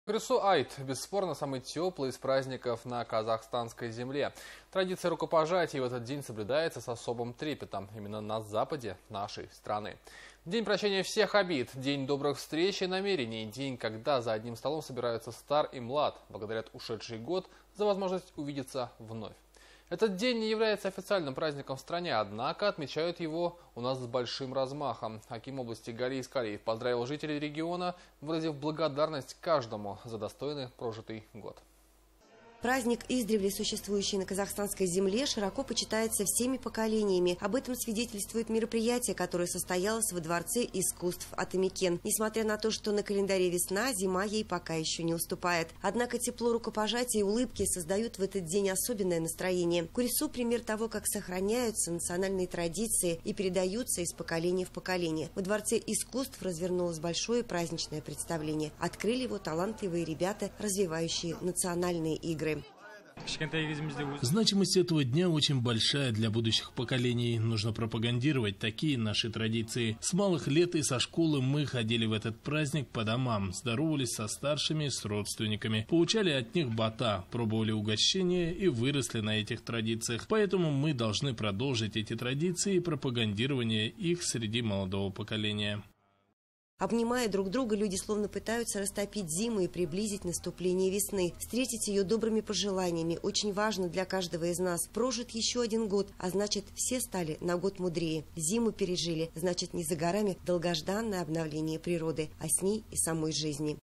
Курису Айт – бесспорно самый теплый из праздников на казахстанской земле. Традиция рукопожатия в этот день соблюдается с особым трепетом именно на западе нашей страны. День прощения всех обид, день добрых встреч и намерений, день, когда за одним столом собираются стар и млад, благодарят ушедший год за возможность увидеться вновь. Этот день не является официальным праздником в стране, однако отмечают его у нас с большим размахом. Аким области Галий Искалиев поздравил жителей региона, выразив благодарность каждому за достойный прожитый год. Праздник, издревле существующий на казахстанской земле, широко почитается всеми поколениями. Об этом свидетельствует мероприятие, которое состоялось во Дворце искусств Атамекен. Несмотря на то, что на календаре весна, зима ей пока еще не уступает. Однако тепло рукопожатия и улыбки создают в этот день особенное настроение. Курису – пример того, как сохраняются национальные традиции и передаются из поколения в поколение. Во Дворце искусств развернулось большое праздничное представление. Открыли его талантливые ребята, развивающие национальные игры. Значимость этого дня очень большая для будущих поколений. Нужно пропагандировать такие наши традиции. С малых лет и со школы мы ходили в этот праздник по домам, здоровались со старшими, с родственниками, получали от них бата, пробовали угощения и выросли на этих традициях. Поэтому мы должны продолжить эти традиции и пропагандирование их среди молодого поколения. Обнимая друг друга, люди словно пытаются растопить зиму и приблизить наступление весны, встретить ее добрыми пожеланиями. Очень важно для каждого из нас. Прожит еще один год, а значит, все стали на год мудрее. Зиму пережили, значит, не за горами долгожданное обновление природы, а с ней и самой жизни.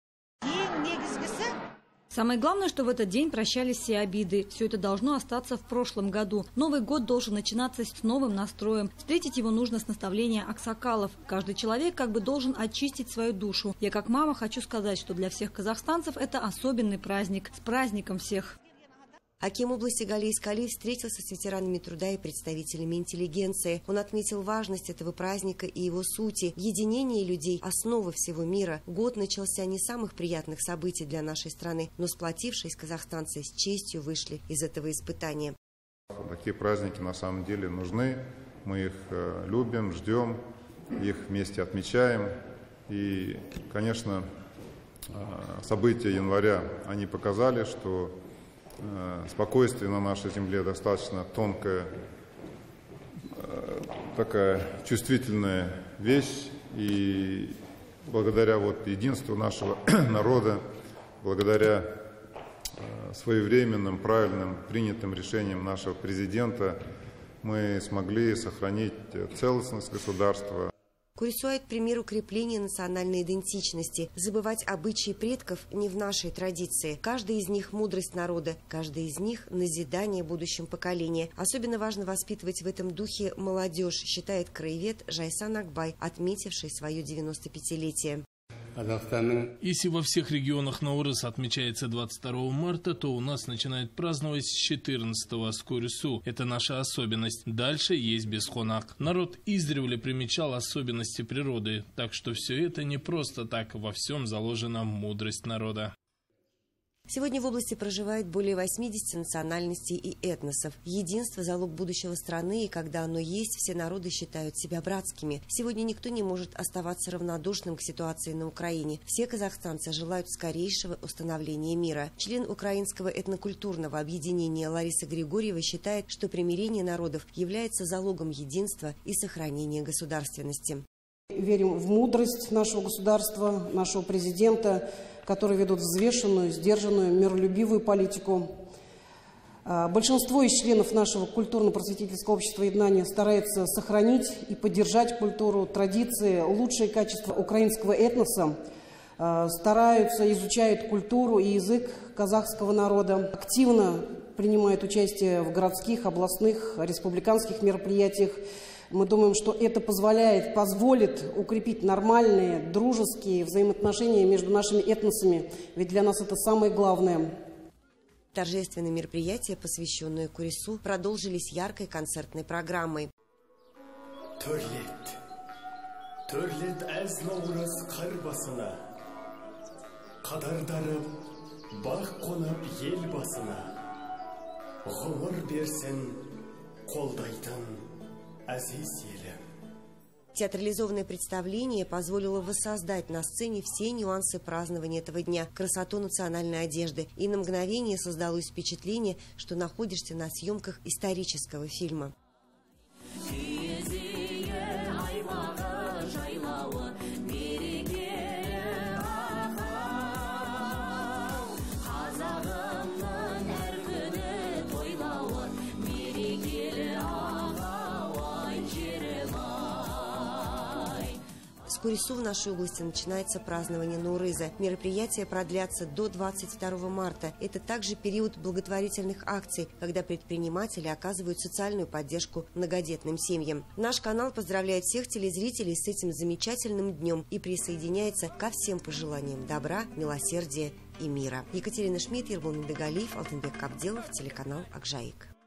Самое главное, что в этот день прощались все обиды. Все это должно остаться в прошлом году. Новый год должен начинаться с новым настроем. Встретить его нужно с наставления аксакалов. Каждый человек как бы должен очистить свою душу. Я как мама хочу сказать, что для всех казахстанцев это особенный праздник. С праздником всех! Аким области Галий Искалиев встретился с ветеранами труда и представителями интеллигенции. Он отметил важность этого праздника и его сути. Единение людей – основа всего мира. Год начался не с самых приятных событий для нашей страны, но сплотившись казахстанцы с честью вышли из этого испытания. Такие праздники на самом деле нужны. Мы их любим, ждем, их вместе отмечаем. И, конечно, события января, они показали, что спокойствие на нашей земле достаточно тонкая, такая чувствительная вещь. И благодаря единству нашего народа, благодаря своевременным, правильным, принятым решениям нашего президента, мы смогли сохранить целостность государства. Курису Айт – пример укрепления национальной идентичности. Забывать обычаи предков не в нашей традиции. Каждый из них – мудрость народа, каждый из них – назидание будущим поколения. Особенно важно воспитывать в этом духе молодежь, считает краевед Жайсан Акбай, отметивший свое 95-летие. Если во всех регионах Наурыз отмечается 22 марта, то у нас начинают праздновать с 14-го, с Курису. Это наша особенность. Дальше есть Бесхонак. Народ издревле примечал особенности природы, так что все это не просто так, во всем заложена мудрость народа. Сегодня в области проживает более 80 национальностей и этносов. Единство – залог будущего страны, и когда оно есть, все народы считают себя братскими. Сегодня никто не может оставаться равнодушным к ситуации на Украине. Все казахстанцы желают скорейшего установления мира. Член Украинского этнокультурного объединения Лариса Григорьева считает, что примирение народов является залогом единства и сохранения государственности. Верим в мудрость нашего государства, нашего президента, которые ведут взвешенную, сдержанную, миролюбивую политику. Большинство из членов нашего культурно-просветительского общества «Еднание» старается сохранить и поддержать культуру, традиции, лучшие качества украинского этноса, стараются, изучают культуру и язык казахского народа, активно принимают участие в городских, областных, республиканских мероприятиях. Мы думаем, что это позволит укрепить нормальные, дружеские взаимоотношения между нашими этносами, ведь для нас это самое главное. Торжественные мероприятия, посвященные Курису, продолжились яркой концертной программой. Театрализованное представление позволило воссоздать на сцене все нюансы празднования этого дня, красоту национальной одежды, и на мгновение создалось впечатление, что находишься на съемках исторического фильма. С Курису в нашей области начинается празднование Наурыза. Мероприятия продлятся до 22 марта. Это также период благотворительных акций, когда предприниматели оказывают социальную поддержку многодетным семьям. Наш канал поздравляет всех телезрителей с этим замечательным днем и присоединяется ко всем пожеланиям добра, милосердия и мира. Екатерина Шмидт, Ербол Медегалиев, Алтынбек Кабделов, телеканал Акжаик.